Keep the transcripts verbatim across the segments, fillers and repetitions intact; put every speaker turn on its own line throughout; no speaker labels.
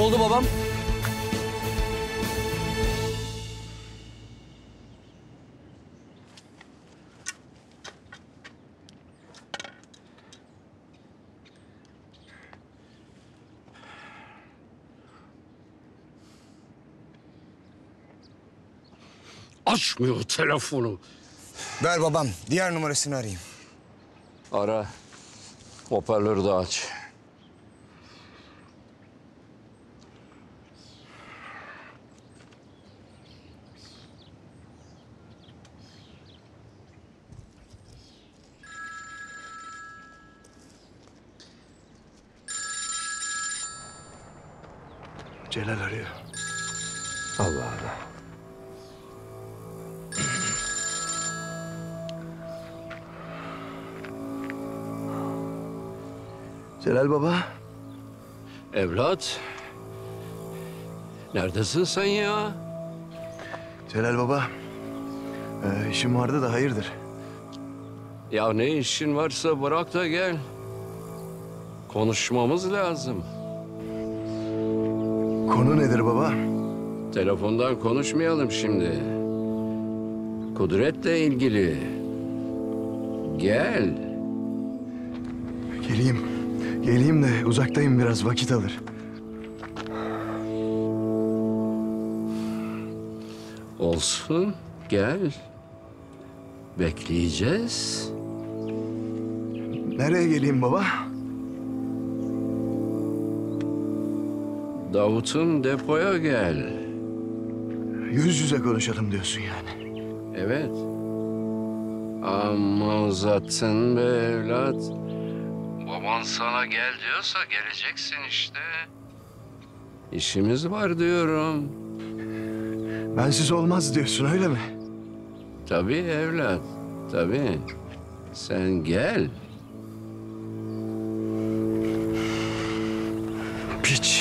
oldu babam?
Açmıyor telefonu.
Ver babam, diğer numarasını arayayım.
Ara. Hoparlörü de aç.
Celal arıyor.
Allah Allah.
Celal baba.
Evlat. Neredesin sen ya?
Celal baba. Ee, işim vardı da hayırdır?
Ya ne işin varsa bırak da gel. Konuşmamız lazım.
Konu nedir baba?
Telefondan konuşmayalım şimdi. Kudret'le ilgili. Gel.
Geleyim. Geleyim de uzaktayım, biraz vakit alır.
Olsun. Gel. Bekleyeceğiz.
Nereye geleyim baba?
Davut'un depoya gel.
Yüz yüze konuşalım diyorsun yani.
Evet. Ama uzattın be evlat. Baban sana gel diyorsa geleceksin işte. İşimiz var diyorum.
Bensiz olmaz diyorsun, öyle mi?
Tabii evlat, tabii. Sen gel.
Piç.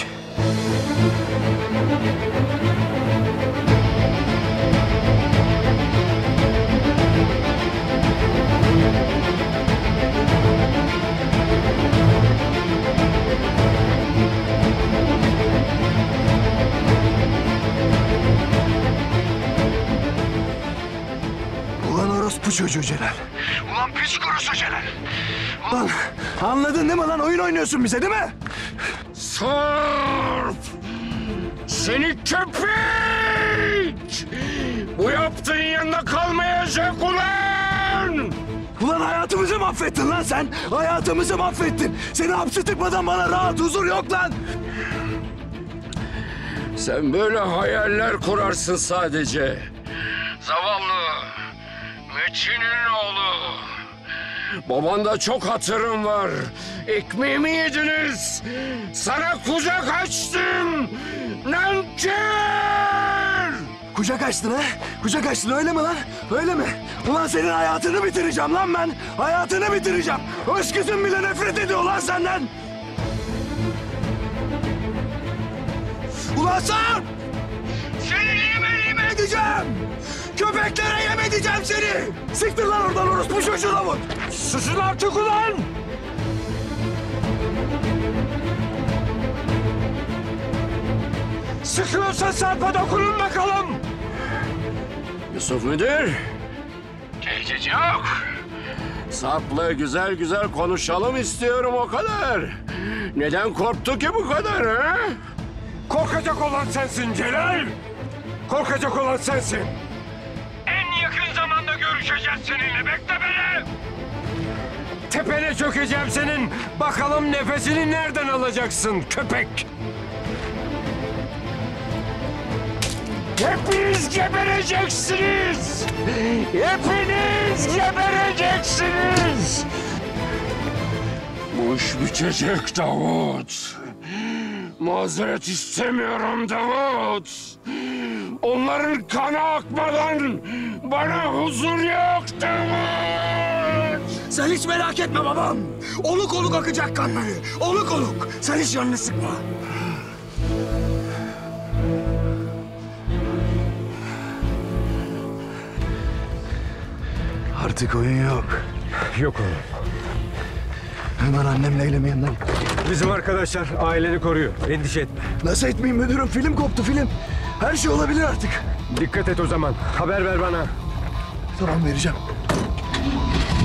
Ulan orospu çocuğu Celal. Ulan piç kurusu Celal. Ulan anladın değil mi lan? Oyun oynuyorsun bize değil mi?
Sarp! Seni köpek! Bu yaptığın yanında kalmayacak ulan!
Ulan hayatımızı mahvettin lan sen. Hayatımızı mahvettin. Seni hapse tıkmadan bana rahat, huzur yok lan.
Sen böyle hayaller kurarsın sadece. Zavallı Metin'in oğlu. Babanda çok hatırım var. Ekmeğimi yediniz. Sana kucak açtım. Nankör!
Kucak açtın ha? Kucak açtın öyle mi lan? Öyle mi? Ulan senin hayatını bitireceğim lan ben. Hayatını bitireceğim. Hoş kızım bile nefret ediyor lan senden. Ulan Sarp! Seni yeme yeme edeceğim. Köpeklere yem edeceğim seni. Siktir lan oradan orospu çocuğuna vur.
Susun artık ulan! Sıkıyorsa Sarp'a dokunun bakalım. Yusuf Müdür. Tehdit yok. Sarp'la güzel güzel konuşalım istiyorum o kadar. Neden korktu ki bu kadar ha?
Korkacak olan sensin Celal. Korkacak olan sensin. En yakın zamanda görüşeceğiz seninle. Bekle beni. Tepene çökeceğim senin. Bakalım nefesini nereden alacaksın köpek? Hepiniz gebereceksiniz. Hepiniz gebereceksiniz.
Bu iş bitecek Davut. Mazeret istemiyorum Davut. Onların kanı akmadan bana huzur yok Davut.
Sen hiç merak etme babam. Oluk oluk akacak kanları. Oluk oluk. Sen hiç canını sıkma. Artık oyun yok.
Yok oğlum.
Hemen annemle eylemeyenler.
Bizim arkadaşlar aileni koruyor. Endişe etme.
Nasıl etmeyeyim müdürüm? Film koptu film. Her şey olabilir artık.
Dikkat et o zaman. Haber ver bana.
Tamam vereceğim.